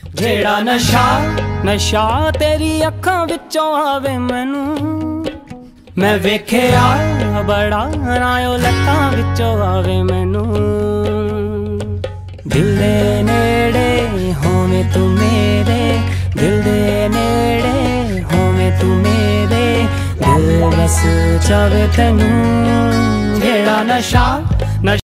जेड़ा नशा नशा तेरी अखां विचों आवे मैनू, मैं वेख्या बड़ा नायो लत्तां विचों आवे मैनू। दिल दे नेड़े होवे तू मेरे, दिल दे नेड़े होवे तू मेरे, दिल बस चावे तैनू। जेड़ा नशा